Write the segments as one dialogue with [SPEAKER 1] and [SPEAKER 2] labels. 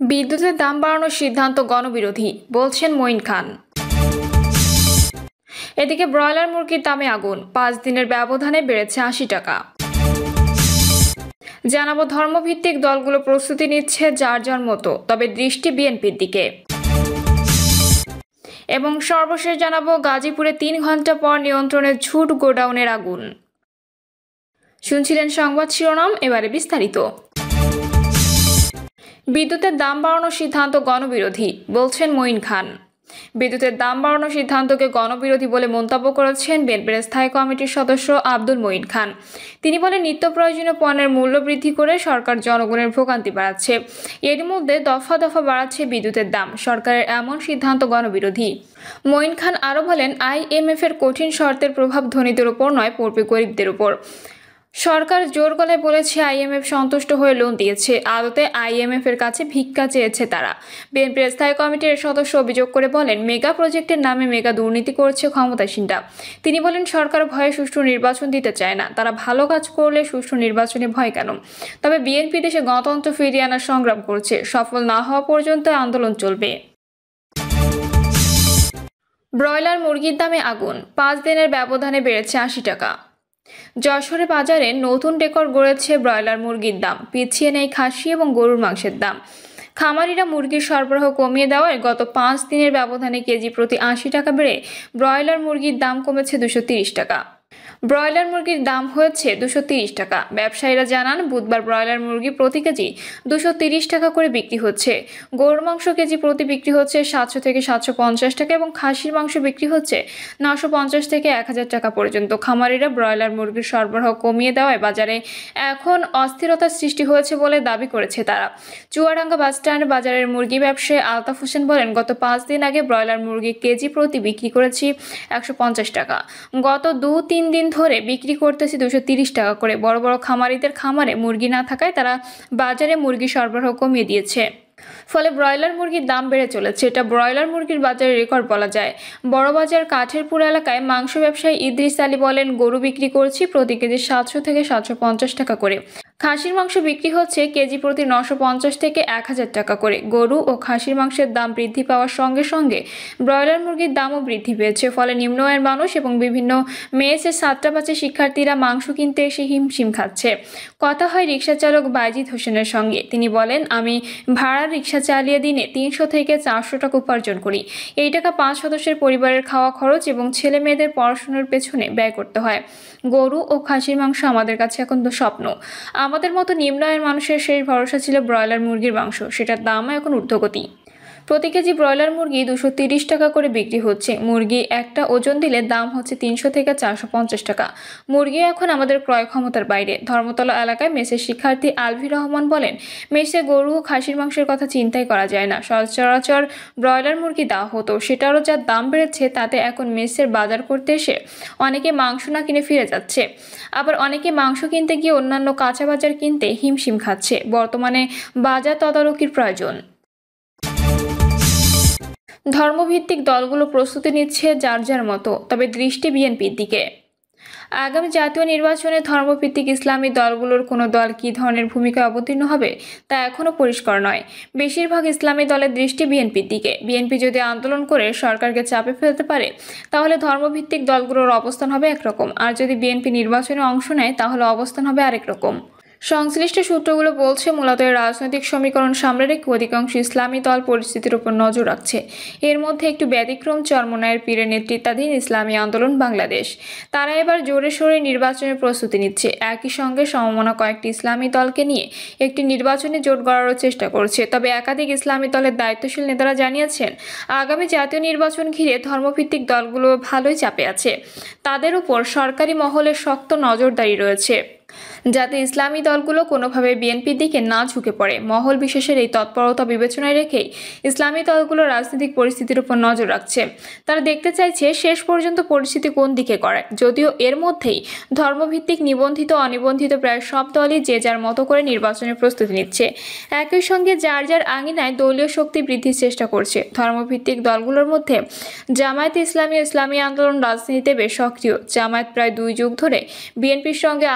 [SPEAKER 1] বিদ্যুতের দাম বাড়ানোর সিদ্ধান্ত গণবিরোধী, বলছেন মঈন খান। এদিকে ব্রয়লার মুরগির দামে আগুন, 5 দিনের ব্যবধানে বেড়েছে 80 টাকা। জানাবো ধর্মভিত্তিক দলগুলো প্রস্তুতি নিচ্ছে যার যার মতো, তবে দৃষ্টি বিএনপির দিকে। এবং সর্বশেষ জানাবো গাজীপুরে 3 ঘন্টা পর নিয়ন্ত্রণে ঝুট গোডাউনের আগুন। শুনছিলেন সংবাদ শিরোনাম, এবারে বিস্তারিত। বিদ্যুতের দাম বাড়ানোর সিদ্ধান্ত গণবিরোধী, বলছেন মঈন খান। বিদ্যুতের দাম বাড়ানোর সিদ্ধান্তকে গণবিরোধী বলে মন্তব্য করেছেন বিএনপির স্থায়ী কমিটির সদস্য আব্দুল মঈন খান। তিনি বলেন, নিত্য প্রয়োজনীয় পণ্যের মূল্য বৃদ্ধি করে সরকার জনগণের ভোগান্তি বাড়াচ্ছে। এর মধ্যে দফা দফা বাড়াচ্ছে বিদ্যুতের দাম। সরকারের এমন সিদ্ধান্ত গণবিরোধী। মঈন খান আরও বলেন, IMF এর কঠিন শর্তের প্রভাব ধনীদের উপর নয়, পড়বে গরিবদের উপর। সরকার জোর গলায় বলেছে IMF সন্তুষ্ট হয়ে লোন দিয়েছে, আদতে IMF এর কাছে ভিক্ষা চেয়েছে তারা। বিএনপির স্থায়ী কমিটির সদস্য অভিযোগ করে বলেন, মেগা প্রজেক্টের নামে মেগা দুর্নীতি করছে ক্ষমতাসীনরা। তিনি বলেন, সরকার ভয়ে সুষ্ঠু নির্বাচন দিতে চায় না, তারা ভালো কাজ করলে সুষ্ঠু নির্বাচনে ভয় কেন। তবে বিএনপি দেশে গণতন্ত্র ফিরিয়ে আনার সংগ্রাম করছে, সফল না হওয়া পর্যন্ত আন্দোলন চলবে। ব্রয়লার মুরগির দামে আগুন, 5 দিনের ব্যবধানে বেড়েছে 80 টাকা। যশোরে বাজারে নতুন রেকর্ড গড়েছে ব্রয়লার মুরগির দাম। পিছিয়ে নেই খাসি এবং গরুর মাংসের দাম। খামারিরা মুরগির সরবরাহ কমিয়ে দেওয়ায় গত 5 দিনের ব্যবধানে কেজি প্রতি 80 টাকা বেড়ে ব্রয়লার মুরগির দাম কমেছে 230 টাকা। ব্রয়লার মুরগির দাম হয়েছে 230 টাকা। ব্যবসায়ীরা জানান, বুধবার ব্রয়লার মুরগি প্রতি কেজি 230 টাকা করে বিক্রি হচ্ছে। গরুর মাংস কেজি প্রতি বিক্রি হচ্ছে 700 থেকে 750 টাকা এবং খাসির মাংস বিক্রি হচ্ছে 950 থেকে 1000 টাকা পর্যন্ত। খামারিরা ব্রয়লার মুরগির সরবরাহ কমিয়ে দেওয়ায় বাজারে এখন অস্থিরতার সৃষ্টি হয়েছে বলে দাবি করেছে তারা। চুয়াডাঙ্গা বাসস্ট্যান্ড বাজারের মুরগি ব্যবসায়ী আলতাফ হোসেন বলেন, গত 5 দিন আগে ব্রয়লার মুরগি কেজি প্রতি বিক্রি করেছি 150 টাকা। গত 2-3 দিন ধরে বিক্রি করতেছি 230 টাকা করে। বড় বড় খামারিদের খামারে মুরগি না থাকায় তারা বাজারে মুরগি সরবরাহ কমিয়ে দিয়েছে। ফলে ব্রয়লার মুরগির দাম বেড়ে চলেছে। এটা ব্রয়লার মুরগির বাজারে রেকর্ড বলা যায়। বড়বাজার কাঠেরপুর এলাকায় মাংস ব্যবসায়ী ইদ্রিস আলী বলেন, গরু বিক্রি করছি প্রতি কেজি 700 থেকে 750 টাকা করে। খাসির মাংস বিক্রি হচ্ছে কেজি প্রতি 950 থেকে 1000 টাকা করে। গরু ও খাসির মাংসের দাম বৃদ্ধি পাওয়ার সঙ্গে সঙ্গে ব্রয়লার মুরগির দামও বৃদ্ধি পেয়েছে। ফলে নিম্ন আয়ের মানুষ এবং বিভিন্ন মেসের ছাত্রাবাসের শিক্ষার্থীরা মাংস কিনতে এসে হিমশিম খাচ্ছে। কথা হয় রিকশা চালক বাইজিদ হোসেনের সঙ্গে। তিনি বলেন, আমি ভাড়ার রিকশা চালিয়ে দিনে 300 থেকে 400 টাকা উপার্জন করি। এই টাকা 5 সদস্যের পরিবারের খাওয়া খরচ এবং ছেলে মেয়েদের পড়াশোনার পেছনে ব্যয় করতে হয়। গরু ও খাসির মাংস আমাদের কাছে এখন তো স্বপ্ন। আমাদের মতো নিম্ন আয়ের মানুষের শেষ ভরসা ছিল ব্রয়লার মুরগির মাংস, সেটার দামও এখন ঊর্ধ্বগতি। প্রতি কেজি ব্রয়লার মুরগি 230 টাকা করে বিক্রি হচ্ছে। মুরগি একটা ওজন দিলে দাম হচ্ছে 300 থেকে 450 টাকা। মুরগি এখন আমাদের ক্রয় ক্ষমতার বাইরে। ধর্মতলা এলাকায় মেসের শিক্ষার্থী আলভি রহমান বলেন, মেসে গরু ও খাসির মাংসের কথা চিন্তাই করা যায় না। সচরাচর ব্রয়লার মুরগি দেওয়া হতো, সেটারও যা দাম বেড়েছে তাতে এখন মেসের বাজার করতে এসে অনেকে মাংস না কিনে ফিরে যাচ্ছে। আবার অনেকে মাংস কিনতে গিয়ে অন্যান্য কাঁচা বাজার কিনতে হিমশিম খাচ্ছে। বর্তমানে বাজার তদারকির প্রয়োজন। ধর্মভিত্তিক দলগুলো প্রস্তুতি নিচ্ছে যার যার মতো, তবে দৃষ্টি বিএনপির দিকে। আগামী জাতীয় নির্বাচনে ধর্মভিত্তিক ইসলামী দলগুলোর কোনো দল কী ধরনের ভূমিকায় অবতীর্ণ হবে তা এখনও পরিষ্কার নয়। বেশিরভাগ ইসলামী দলের দৃষ্টি বিএনপির দিকে। বিএনপি যদি আন্দোলন করে সরকারকে চাপে ফেলতে পারে তাহলে ধর্মভিত্তিক দলগুলোর অবস্থান হবে একরকম, আর যদি বিএনপি নির্বাচনে অংশ নেয় তাহলে অবস্থান হবে আরেক রকম। সংশ্লিষ্ট সূত্রগুলো বলছে, মূলত এই রাজনৈতিক সমীকরণ সামনে রেখে অধিকাংশ ইসলামী দল পরিস্থিতির উপর নজর রাখছে। এর মধ্যে একটু ব্যতিক্রম চরমোনাইয়ের পীরের নেতৃত্বাধীন ইসলামী আন্দোলন বাংলাদেশ। তারা এবার জোরে সোরে নির্বাচনের প্রস্তুতি নিচ্ছে। একই সঙ্গে সমমনা কয়েকটি ইসলামী দলকে নিয়ে একটি নির্বাচনী জোট গড়ারও চেষ্টা করছে। তবে একাধিক ইসলামী দলের দায়িত্বশীল নেতারা জানিয়েছেন, আগামী জাতীয় নির্বাচন ঘিরে ধর্মভিত্তিক দলগুলো ভালোই চাপে আছে। তাদের উপর সরকারি মহলের শক্ত নজরদারি রয়েছে, যাতে ইসলামী দলগুলো কোনোভাবে বিএনপির দিকে না ঝুঁকে পড়ে। মহল বিশেষের এই তৎপরতা বিবেচনায় রেখেই ইসলামী দলগুলো রাজনৈতিক পরিস্থিতির উপর নজর রাখছে। তারা দেখতে চাইছে শেষ পর্যন্ত পরিস্থিতি কোন দিকে গড়ায়। যদিও এর মধ্যেই ধর্মভিত্তিক নিবন্ধিত অনিবন্ধিত প্রায় সব দলই যে যার মতো করে নির্বাচনের প্রস্তুতি নিচ্ছে। একই সঙ্গে যার যার আঙিনায় দলীয় শক্তি বৃদ্ধির চেষ্টা করছে। ধর্মভিত্তিক দলগুলোর মধ্যে জামায়াতে ইসলামী ও ইসলামী আন্দোলন রাজনীতিতে বেশ সক্রিয়। জামায়াত প্রায় 2 যুগ ধরে বিএনপির সঙ্গে আন্দোলন ও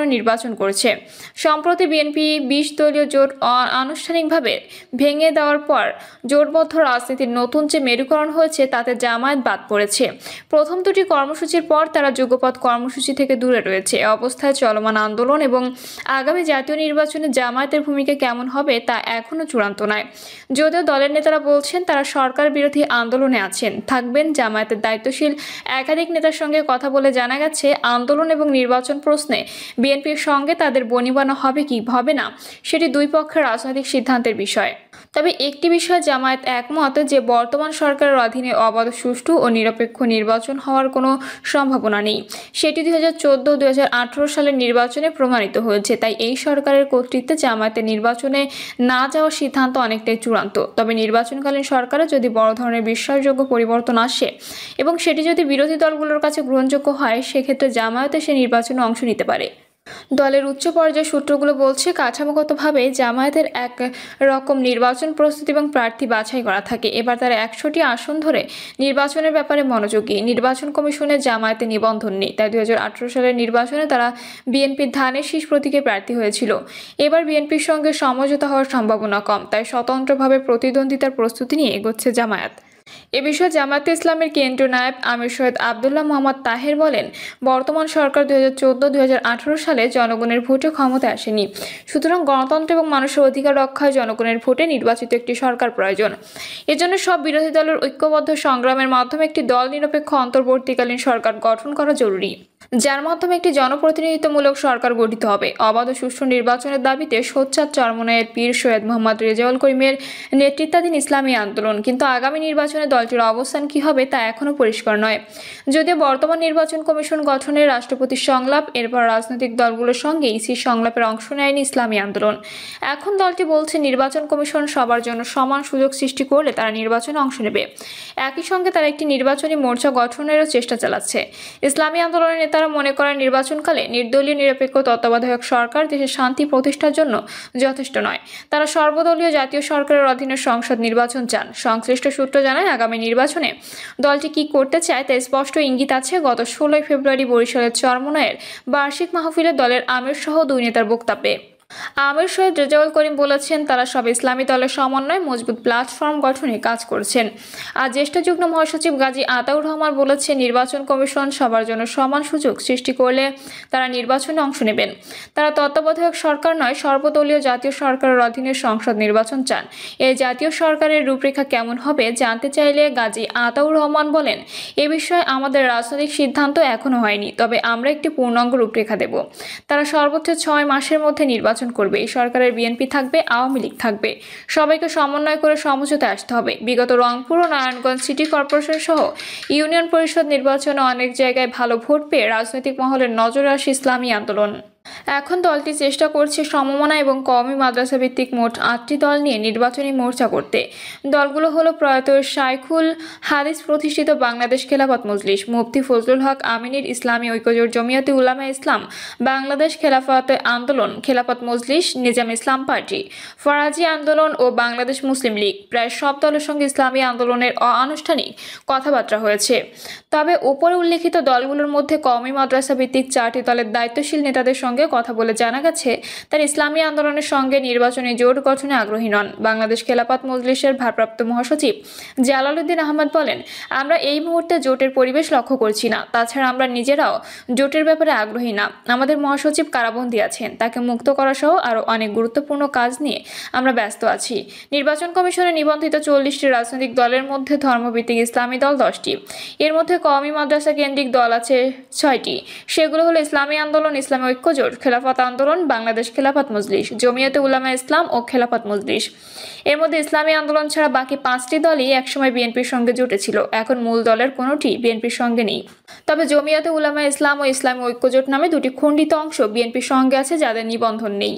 [SPEAKER 1] নির্বাচন করছে। সম্প্রতি বিএনপি 20 দলীয় জোট আনুষ্ঠানিকভাবে ভেঙে দেওয়ার পর জোটবদ্ধ রাজনীতির নতুন যে মেরুকরণ হয়েছে তাতে জামায়াত বাদ পড়েছে। প্রথম দুটি কর্মসূচির পর তারা যুগপৎ কর্মসূচি থেকে দূরে রয়েছে। অবস্থায় চলমান আন্দোলন এবং আগামী জাতীয় নির্বাচনে জামায়াতের ভূমিকা কেমন হবে তা এখনো চূড়ান্ত নয়। যদিও দলের নেতারা বলছেন তারা সরকার বিরোধী আন্দোলনে আছেন, থাকবেন। জামায়াতের দায়িত্বশীল একাধিক নেতার সঙ্গে কথা বলে জানা গেছে, আন্দোলন এবং নির্বাচন প্রশ্নে বিএনপির সঙ্গে তাদের বনিবনা হবে কি হবে না সেটি দুই পক্ষের রাজনৈতিক সিদ্ধান্তের বিষয়। তবে একটি বিষয়ে জামায়াত একমত যে বর্তমান সরকারের অধীনে অবাধ, সুষ্ঠু ও নিরপেক্ষ নির্বাচন হওয়ার কোনো সম্ভাবনা নেই। সেটি 2014-2018 সালের নির্বাচনে প্রমাণিত হয়েছে। তাই এই সরকারের কর্তৃত্বে জামায়াতের নির্বাচনে না যাওয়ার সিদ্ধান্ত অনেকটাই চূড়ান্ত। তবে নির্বাচনকালীন সরকারে যদি বড় ধরনের বিশ্বাসযোগ্য পরিবর্তন আসে এবং সেটি যদি বিরোধী দলগুলোর কাছে গ্রহণযোগ্য হয়, সেক্ষেত্রে জামায়াতে সে নির্বাচনে অংশ নিতে পারে। দলের উচ্চ পর্যায়ের সূত্রগুলো বলছে, কাঠামোগতভাবে জামায়াতের এক রকম নির্বাচন প্রস্তুতি এবং প্রার্থী বাছাই করা থাকে। এবার তারা 100টি আসন ধরে নির্বাচনের ব্যাপারে মনোযোগী। নির্বাচন কমিশনে জামায়াতে নিবন্ধন নেই, তাই 2018 সালের নির্বাচনে তারা বিএনপির ধানের শীষ প্রতীকে প্রার্থী হয়েছিল। এবার বিএনপির সঙ্গে সমঝোতা হওয়ার সম্ভাবনা কম, তাই স্বতন্ত্রভাবে প্রতিদ্বন্দ্বিতার প্রস্তুতি নিয়ে এগোচ্ছে জামায়াত। এ বিষয়ে জামায়াতে ইসলামের কেন্দ্রীয় নায়েব আমির সৈয়দ আবদুল্লাহ মোহাম্মদ তাহের বলেন, বর্তমান সরকার 2014-2018 সালে জনগণের ভোটে ক্ষমতায় আসেনি। সুতরাং গণতন্ত্র এবং মানুষের অধিকার রক্ষায় জনগণের ভোটে নির্বাচিত একটি সরকার প্রয়োজন। এজন্য সব বিরোধী দলের ঐক্যবদ্ধ সংগ্রামের মাধ্যমে একটি দল নিরপেক্ষ অন্তর্বর্তীকালীন সরকার গঠন করা জরুরি, যার মাধ্যমে একটি জনপ্রতিনিধিত্বমূলক সরকার গঠিত হবে। অবাধ ও সুষ্ঠু নির্বাচনের দাবিতে সোচ্চার চরমনাইয়ের পীর সৈয়দ মোহাম্মদ রেজাউল করিমের নেতৃত্বাধীন ইসলামী আন্দোলন। কিন্তু আগামী নির্বাচনে দলটির অবস্থান কি হবে তা এখনও পরিষ্কার নয়। যদিও বর্তমান নির্বাচন কমিশন গঠনের রাষ্ট্রপতির সংলাপ, এরপর রাজনৈতিক দলগুলোর সঙ্গে ইসির সংলাপের অংশ নেয়নি ইসলামী আন্দোলন। এখন দলটি বলছে নির্বাচন কমিশন সবার জন্য সমান সুযোগ সৃষ্টি করলে তারা নির্বাচনে অংশ নেবে। একই সঙ্গে তারা একটি নির্বাচনী মোর্চা গঠনেরও চেষ্টা চালাচ্ছে। ইসলামী আন্দোলনের নেতারা মনে করেন নির্বাচনকালে নির্দলীয় নিরপেক্ষ তত্ত্বাবধায়ক সরকার দেশের শান্তি প্রতিষ্ঠার জন্য যথেষ্ট নয়। তারা সর্বদলীয় জাতীয় সরকারের অধীনে সংসদ নির্বাচন চান। সংশ্লিষ্ট সূত্র জানায়, আগামী নির্বাচনে দলটি কি করতে চায় তা স্পষ্ট ইঙ্গিত আছে গত 16 ফেব্রুয়ারি বরিশালের চরমনাইয়ের বার্ষিক মাহফিলে দলের আমির সহ দুই নেতার বক্তব্যে। আমির সৈয়দ রেজাউল করিম বলেছেন, তারা সব ইসলামী দলের সমন্বয়ে মজবুত প্ল্যাটফর্ম গঠনে কাজ করছেন। আর জ্যেষ্ঠ যুগ্ম মহাসচিব গাজী আতাউর রহমান বলেছেন, নির্বাচন কমিশন সবার জন্য সমান সুযোগ সৃষ্টি করলে তারা নির্বাচনে অংশ নেবেন। তারা তত্ত্বাবধায়ক সরকার নয়, সর্বদলীয় জাতীয় সরকারের অধীনে সংসদ নির্বাচন চান। এই জাতীয় সরকারের রূপরেখা কেমন হবে জানতে চাইলে গাজী আতাউর রহমান বলেন, এ বিষয়ে আমাদের রাজনৈতিক সিদ্ধান্ত এখনো হয়নি, তবে আমরা একটি পূর্ণাঙ্গ রূপরেখা দেব। তারা সর্বোচ্চ 6 মাসের মধ্যে নির্বাচন করবে। এই সরকারের বিএনপি থাকবে, আওয়ামী লীগ থাকবে। সবাইকে সমন্বয় করে সমঝোতায় আসতে হবে। বিগত রংপুর ও নারায়ণগঞ্জ সিটি কর্পোরেশন সহ ইউনিয়ন পরিষদ নির্বাচনে অনেক জায়গায় ভালো ভোট পেয়ে রাজনৈতিক মহলের নজরে আসে ইসলামী আন্দোলন। এখন দলটি চেষ্টা করছে সমমনা এবং কওমি মাদ্রাসা ভিত্তিক মোট 8টি দল নিয়ে নির্বাচনী মোর্চা করতে। দলগুলো হলো প্রয়াত শাইখুল হাদিস প্রতিষ্ঠিত বাংলাদেশ খেলাফত মজলিস, মুফতি ফজলুল হক আমিনীর ইসলামী ঐক্যজোট, জমিয়তে উলামা ইসলাম, বাংলাদেশ খেলাফত আন্দোলন, খেলাফত মজলিস, নিজাম ইসলাম পার্টি, ফরাজি আন্দোলন ও বাংলাদেশ মুসলিম লীগ। প্রায় সব দলের সঙ্গে ইসলামী আন্দোলনের অনানুষ্ঠানিক কথাবার্তা হয়েছে। তবে উপরে উল্লেখিত দলগুলোর মধ্যে কওমি মাদ্রাসা ভিত্তিক 4টি দলের দায়িত্বশীল নেতাদের সঙ্গে কথা বলে জানা গেছে, তার ইসলামী আন্দোলনের সঙ্গে নির্বাচনী জোট গঠনে আগ্রহী নন। বাংলাদেশ খেলাফত মজলিসের ভারপ্রাপ্ত মহাসচিব জালালউদ্দিন আহমদ বলেন, আমরা এই মুহূর্তে জোটের পরিবেশ লক্ষ্য করছি না। তাছাড়া আমরা নিজেরাও জোটের ব্যাপারে আগ্রহী না। আমাদের মহাসচিব কারাবন্দী আছেন, তাকে মুক্ত করা সহ আরও অনেক গুরুত্বপূর্ণ কাজ নিয়ে আমরা ব্যস্ত আছি। নির্বাচন কমিশনে নিবন্ধিত 40টি রাজনৈতিক দলের মধ্যে ধর্মভিত্তিক ইসলামী দল 10টি। এর মধ্যে কওমি মাদ্রাসা কেন্দ্রিক দল আছে 6টি। সেগুলো হলো ইসলামী আন্দোলন, ইসলামী ঐক্যজোট, খেলাফত আন্দোলন, বাংলাদেশ খেলাফত মজলিস, জমিয়তে উলামা ইসলাম ও খেলাফত মজলিস। এর মধ্যে ইসলামী আন্দোলন ছাড়া বাকি 5টি দলই একসময় বিএনপির সঙ্গে জুটেছিল। এখন মূল দলের কোনোটি বিএনপির সঙ্গে নেই। তবে জমিয়তে উলামা ইসলাম ও ইসলামী ঐক্যজোট নামে 2টি খণ্ডিত অংশ বিএনপির সঙ্গে আছে, যাদের নিবন্ধন নেই।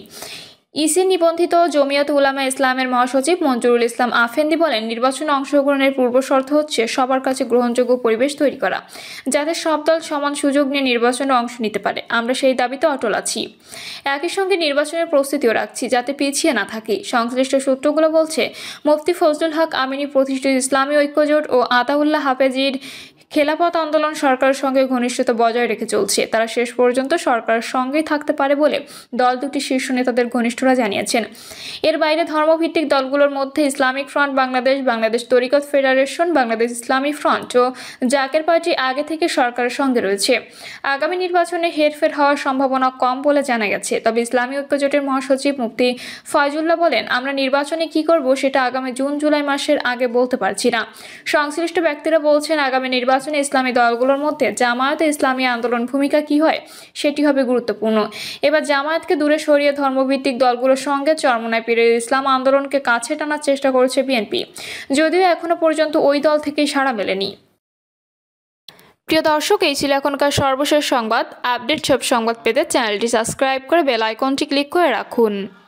[SPEAKER 1] ইসি নিবন্ধিত জমিয়তে উলামা ইসলামের মহাসচিব মঞ্জুরুল ইসলাম আফেন্দি বলেন, নির্বাচনে অংশগ্রহণের পূর্ব শর্ত হচ্ছে সবার কাছে গ্রহণযোগ্য পরিবেশ তৈরি করা, যাতে সব দল সমান সুযোগ নিয়ে নির্বাচনে অংশ নিতে পারে। আমরা সেই দাবিতে অটল আছি। একই সঙ্গে নির্বাচনের প্রস্তুতিও রাখছি, যাতে পিছিয়ে না থাকি। সংশ্লিষ্ট সূত্রগুলো বলছে, মুফতি ফজলুল হক আমিনী প্রতিষ্ঠিত ইসলামী ঐক্যজোট ও আতাউল্লাহ হাফেজির খেলাফত আন্দোলন সরকারের সঙ্গে ঘনিষ্ঠতা বজায় রেখে চলছে। তারা শেষ পর্যন্ত সরকারের সঙ্গেই থাকতে পারে বলে দল দুটি শীর্ষ নেতাদের ঘনিষ্ঠরা জানিয়েছেন। এর বাইরে ধর্মভিত্তিক দলগুলোর মধ্যে ইসলামিক ফ্রন্ট বাংলাদেশ, বাংলাদেশ তরিকত ফেডারেশন, বাংলাদেশ ইসলামী ফ্রন্ট ও জাকের পার্টি আগে থেকে সরকারের সঙ্গে রয়েছে। আগামী নির্বাচনে হেরফের হওয়ার সম্ভাবনা কম বলে জানা গেছে। তবে ইসলামী ঐক্যজোটের মহাসচিব মুফতি ফয়জুল্লাহ বলেন, আমরা নির্বাচনে কি করব সেটা আগামী জুন-জুলাই মাসের আগে বলতে পারছি না। সংশ্লিষ্ট ব্যক্তিরা বলছেন, আগামী নির্বাচনে ইসলামী দলগুলোর মধ্যে জামায়াতে ইসলামী আন্দোলন ভূমিকা কি হয় সেটি হবে গুরুত্বপূর্ণ। এবার জামায়াতকে দূরে সরিয়ে ধর্মভিত্তিক দলগুলোর সঙ্গে চরমোনাই পীরের ইসলাম আন্দোলনকে কাছে টানার চেষ্টা করছে বিএনপি, যদিও এখনো পর্যন্ত ওই দল থেকেই সাড়া মেলেনি। প্রিয় দর্শক, এই ছিল এখনকার সর্বশেষ সংবাদ। আপডেট সব সংবাদ পেতে চ্যানেলটি সাবস্ক্রাইব করে বেল আইকনটি ক্লিক করে রাখুন।